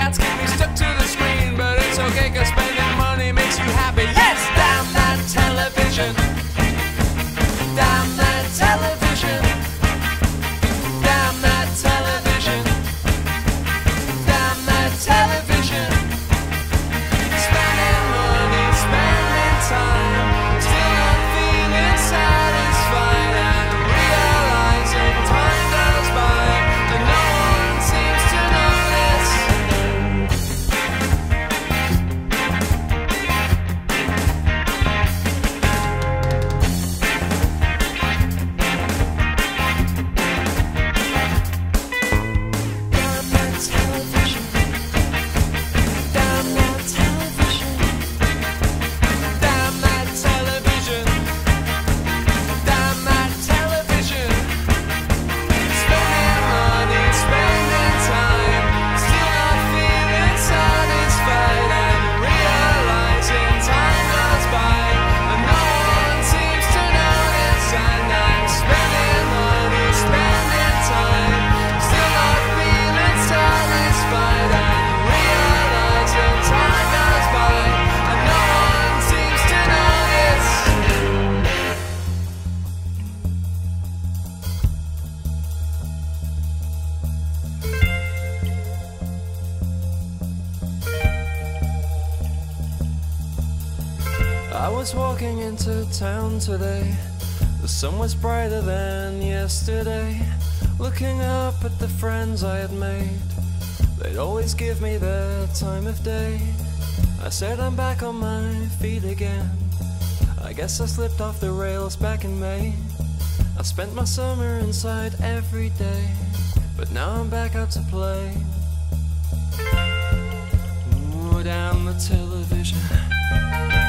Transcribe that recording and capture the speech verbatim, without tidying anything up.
cats keep me stuck to the screen, but it's okay 'cause spending money makes you happy. Yes, damn that television. Damn that television. Damn that television. Damn that television. Spending money, spending time, still not feeling satisfied, and realizing time goes by and no one seems to notice. Damn that television. Damn that television. Damn that television. Damn that television. Spending money, spending time, still not feeling satisfied, and realizing time goes by and no one seems to notice. And I'm spending money, spending time, still not feeling satisfied, and realizing time goes by and no one seems to notice. I was walking into town today. The sun was brighter than yesterday. Looking up at the friends I had made, they'd always give me the time of day. I said I'm back on my feet again. I guess I slipped off the rails back in May. I spent my summer inside every day, but now I'm back out to play. Ooh, down the television.